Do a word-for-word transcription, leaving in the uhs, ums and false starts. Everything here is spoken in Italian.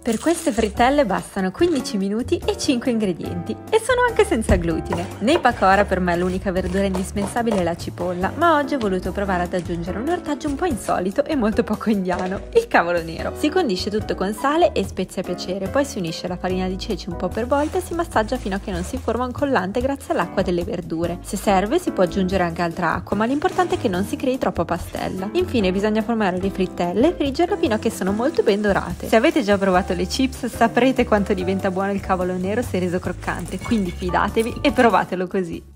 Per queste frittelle bastano quindici minuti e cinque ingredienti e sono anche senza glutine. Nei pakora per me l'unica verdura indispensabile è la cipolla, ma oggi ho voluto provare ad aggiungere un ortaggio un po' insolito e molto poco indiano, il cavolo nero. Si condisce tutto con sale e spezie a piacere, poi si unisce la farina di ceci un po' per volta e si massaggia fino a che non si forma un collante grazie all'acqua delle verdure. Se serve si può aggiungere anche altra acqua, ma l'importante è che non si crei troppa pastella. Infine bisogna formare le frittelle e friggerle fino a che sono molto ben dorate. Se avete già provato le chips saprete quanto diventa buono il cavolo nero se reso croccante, quindi fidatevi e provatelo così.